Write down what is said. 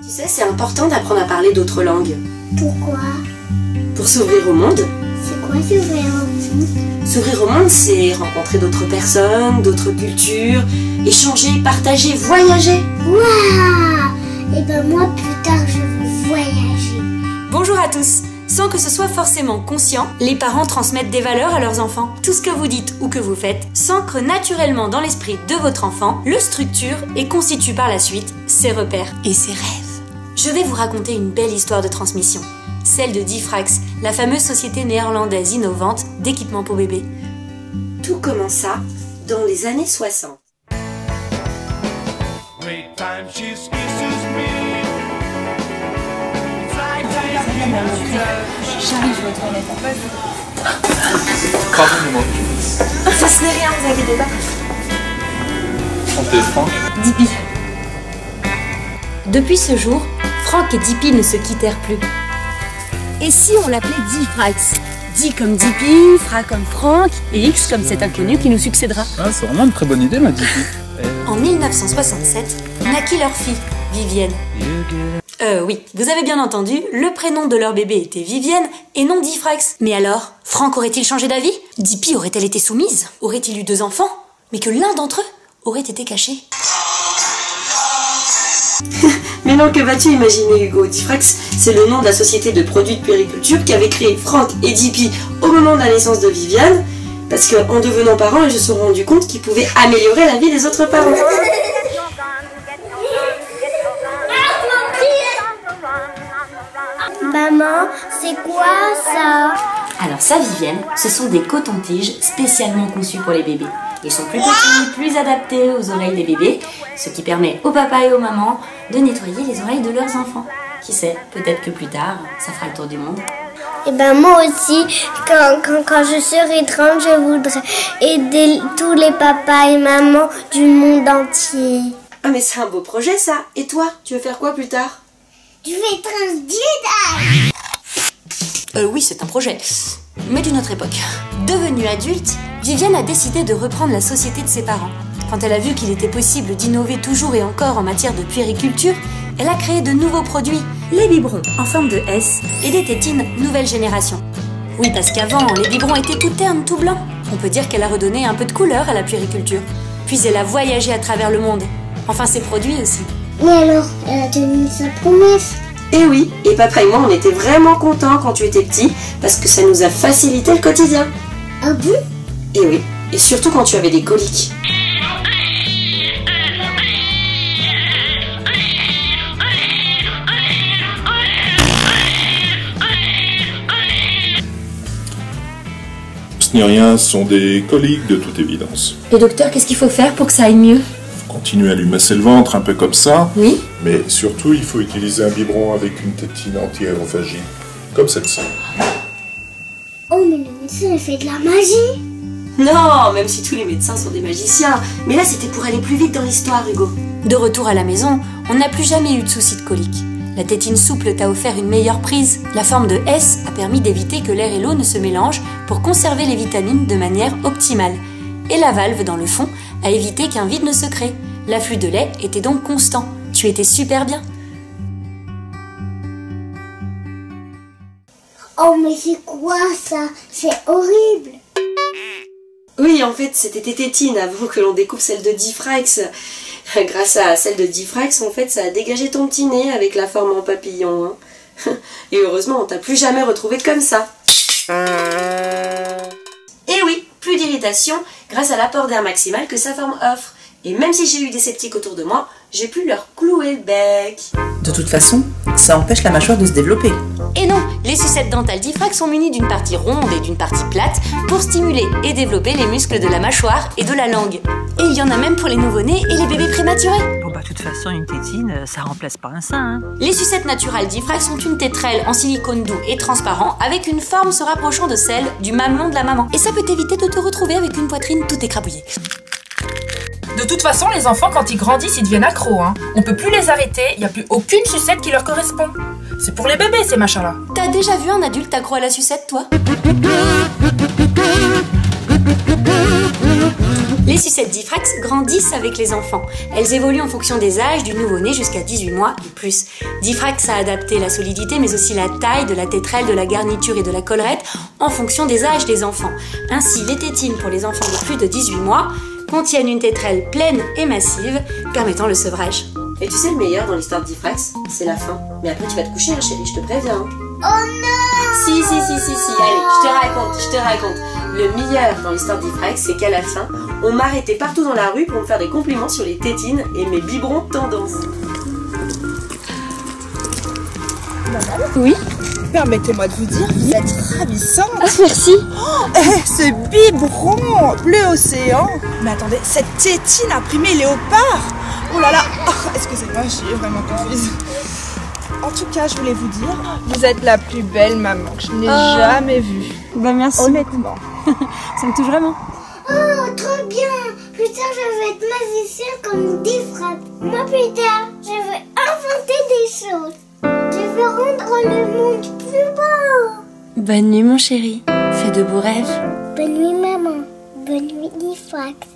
Tu sais, c'est important d'apprendre à parler d'autres langues. Pourquoi? Pour s'ouvrir au monde. C'est quoi s'ouvrir au monde? S'ouvrir au monde, c'est rencontrer d'autres personnes, d'autres cultures, échanger, partager, voyager. Waouh! Et ben moi, plus tard, je veux voyager. Bonjour à tous! Sans que ce soit forcément conscient, les parents transmettent des valeurs à leurs enfants. Tout ce que vous dites ou que vous faites s'ancre naturellement dans l'esprit de votre enfant, le structure et constitue par la suite ses repères et ses rêves. Je vais vous raconter une belle histoire de transmission, celle de Diffrax, la fameuse société néerlandaise innovante d'équipements pour bébés. Tout commença dans les années 60. J'arrive, je retourne. Pardonnez-moi. Ça ce n'est rien, vous inquiétez pas. Chantez Franck. Dippy. Depuis ce jour, Franck et Dippy ne se quittèrent plus. Et si on l'appelait Diffrax? Di comme Dippy, Fra comme Franck, et X comme cet inconnu qui nous succédera. Ah, c'est vraiment une très bonne idée, ma Dippy. En 1967, naquit leur fille, Vivienne. Oui, vous avez bien entendu, le prénom de leur bébé était Vivienne et non Diffrax. Mais alors, Franck aurait-il changé d'avis? Dippy aurait-elle été soumise? Aurait-il eu 2 enfants? Mais que l'un d'entre eux aurait été caché? Mais non, que vas-tu imaginer, Hugo? Diffrax, c'est le nom de la société de produits de puériculture qu'avaient créé Franck et Dippy au moment de la naissance de Viviane, parce qu'en devenant parents, ils se sont rendus compte qu'ils pouvaient améliorer la vie des autres parents. Maman, c'est quoi ça? Alors ça, Vivienne, ce sont des cotons-tiges spécialement conçus pour les bébés. Ils sont plus petits, plus adaptés aux oreilles des bébés, ce qui permet aux papas et aux mamans de nettoyer les oreilles de leurs enfants. Qui sait, peut-être que plus tard, ça fera le tour du monde. Et ben moi aussi, quand je serai grande, je voudrais aider tous les papas et mamans du monde entier. Ah mais c'est un beau projet ça. Et toi, tu veux faire quoi plus tard? Je vais être un Jedi. Oui, c'est un projet, mais d'une autre époque. Devenue adulte, Vivienne a décidé de reprendre la société de ses parents. Quand elle a vu qu'il était possible d'innover toujours et encore en matière de puériculture, elle a créé de nouveaux produits, les biberons en forme de S et des tétines nouvelle génération. Oui, parce qu'avant, les biberons étaient tout ternes, tout blancs. On peut dire qu'elle a redonné un peu de couleur à la puériculture. Puis elle a voyagé à travers le monde. Enfin, ses produits aussi. Mais alors, elle a tenu sa promesse. Eh oui, et papa et moi on était vraiment contents quand tu étais petit, parce que ça nous a facilité le quotidien. Ah bon? Eh oui, et surtout quand tu avais des coliques. Ce n'est rien, ce sont des coliques de toute évidence. Et docteur, qu'est-ce qu'il faut faire pour que ça aille mieux? Continuez à lui masser le ventre un peu comme ça. Oui. Mais surtout, il faut utiliser un biberon avec une tétine anti-aérophagie, comme celle-ci. Oh, mais le médecin, il fait de la magie. Non, même si tous les médecins sont des magiciens. Mais là c'était pour aller plus vite dans l'histoire, Hugo. De retour à la maison, on n'a plus jamais eu de soucis de colique. La tétine souple t'a offert une meilleure prise. La forme de S a permis d'éviter que l'air et l'eau ne se mélangent pour conserver les vitamines de manière optimale. Et la valve dans le fond a évité qu'un vide ne se crée. L'afflux de lait était donc constant. Tu étais super bien. Oh, mais c'est quoi ça? C'est horrible. Oui, en fait, c'était tes tétines avant que l'on découvre celle de Diffrax. Grâce à celle de Diffrax, en fait, ça a dégagé ton petit nez avec la forme en papillon. Hein. Et heureusement, on t'a plus jamais retrouvé comme ça. Et oui, plus d'irritation grâce à l'apport d'air maximal que sa forme offre. Et même si j'ai eu des sceptiques autour de moi, j'ai pu leur clouer le bec. De toute façon, ça empêche la mâchoire de se développer. Et non, les sucettes dentales Diffrax sont munies d'une partie ronde et d'une partie plate pour stimuler et développer les muscles de la mâchoire et de la langue. Et il y en a même pour les nouveau-nés et les bébés prématurés. Bon bah de toute façon une tétine, ça remplace pas un sein. Hein. Les sucettes naturales Diffrax sont une tétrelle en silicone doux et transparent avec une forme se rapprochant de celle du mamelon de la maman. Et ça peut t'éviter de te retrouver avec une poitrine tout écrabouillée. De toute façon, les enfants, quand ils grandissent, ils deviennent accros. Hein. On peut plus les arrêter, il n'y a plus aucune sucette qui leur correspond. C'est pour les bébés, ces machins-là. T'as déjà vu un adulte accro à la sucette, toi? Les sucettes Diffrax grandissent avec les enfants. Elles évoluent en fonction des âges, du nouveau-né jusqu'à 18 mois et plus. Diffrax a adapté la solidité mais aussi la taille de la tétrelle, de la garniture et de la collerette en fonction des âges des enfants. Ainsi, les tétines pour les enfants de plus de 18 mois contiennent une tétrelle pleine et massive permettant le sevrage. Et tu sais, le meilleur dans l'histoire de Diffrax, c'est la fin. Mais après, tu vas te coucher, hein, chérie, je te préviens. Hein. Oh non! Si, allez, je te raconte. Le meilleur dans l'histoire de Diffrax, c'est qu'à la fin, on m'arrêtait partout dans la rue pour me faire des compliments sur les tétines et mes biberons tendance. Oui. Permettez-moi de vous dire, vous êtes ravissante. Ah, merci. Ce biberon bleu océan. Mais attendez, cette tétine imprimée léopard. Oh là là, excusez-moi, je suis vraiment confuse. En tout cas, je voulais vous dire, vous êtes la plus belle maman que je n'ai jamais vue. Bah merci. Honnêtement. Ça me touche vraiment. Oh, trop bien. Plus tard, je veux être magicien comme Diffrax. Moi, plus tard, je veux inventer des choses. Je veux rendre le monde plus beau. Bonne nuit mon chéri, fais de beaux rêves. Bonne nuit maman. Bonne nuit Diffrax.